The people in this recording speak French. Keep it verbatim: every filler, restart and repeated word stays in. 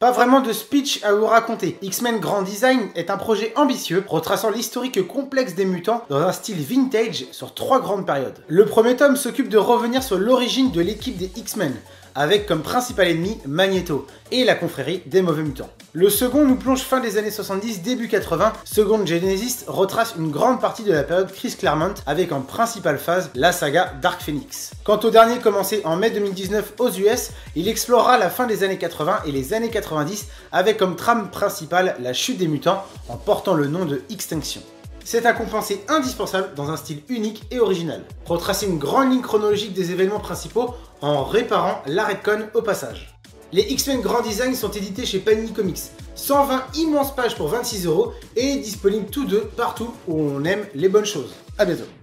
Pas vraiment de speech à vous raconter. X-Men Grand Design est un projet ambitieux, retraçant l'historique complexe des mutants dans un style vintage sur trois grandes périodes. Le premier tome s'occupe de revenir sur l'origine de l'équipe des X-Men, avec comme principal ennemi Magneto et la confrérie des mauvais mutants. Le second nous plonge fin des années soixante-dix, début quatre-vingts. Second Genesis retrace une grande partie de la période Chris Claremont avec en principale phase la saga Dark Phoenix. Quant au dernier commencé en mai deux mille dix-neuf aux U S, il explorera la fin des années quatre-vingts et les années quatre-vingt-dix avec comme trame principale la chute des mutants en portant le nom de Extinction. C'est un compensé indispensable dans un style unique et original. Retracer une grande ligne chronologique des événements principaux en réparant la retcon au passage. Les X-Men Grand Design sont édités chez Panini Comics. cent vingt immenses pages pour vingt-six euros et disponibles tous deux partout où on aime les bonnes choses. A bientôt.